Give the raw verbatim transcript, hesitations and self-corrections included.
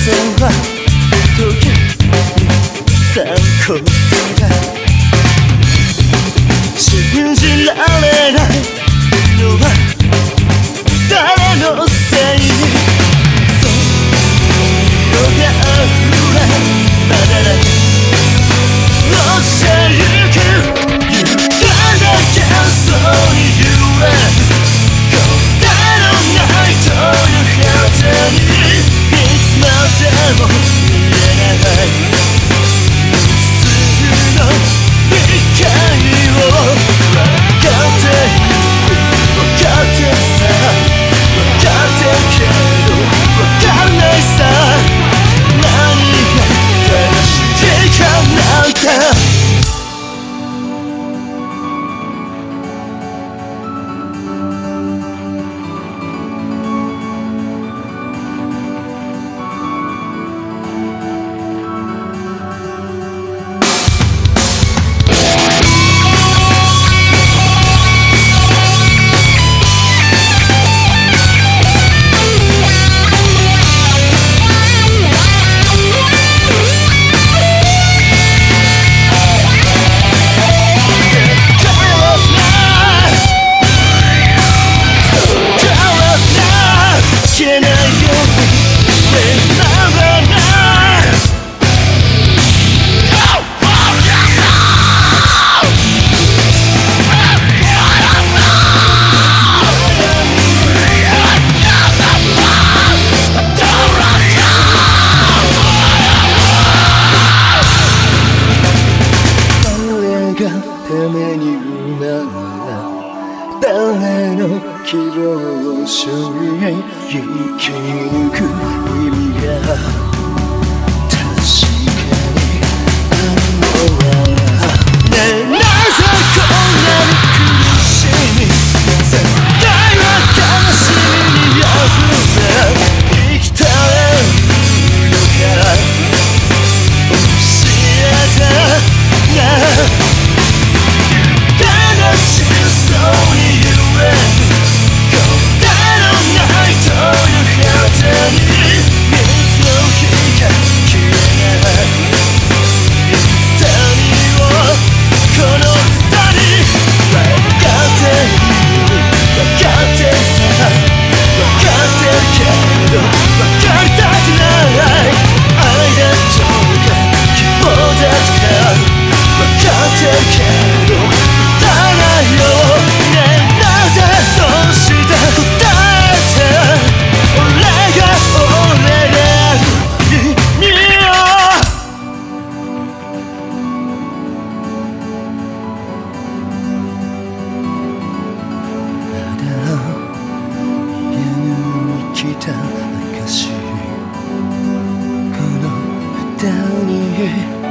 は時に参考だ。信じられないのは誰のせいに。そうがあるらまだだ落ちてゆく歪んだ幻想に揺れ答えのない問いの果てにいつまでも見えないすぐの理解を分かっている分かってさ分かってるけど分かんないさ何が正しいかなんて。 ために生まれ誰の希望を背負い生き抜く意味が確かにあるのはねえなぜこんなに苦しみ世界は悲しみにあふれ生きたれるのか教えてな。真相に揺れ答えのない問いの果てにいつの日か消えない痛みをこの歌に分かっている分かってさ分かってるけど分かりたくない愛だとか希望だとか分かってるけど証この歌に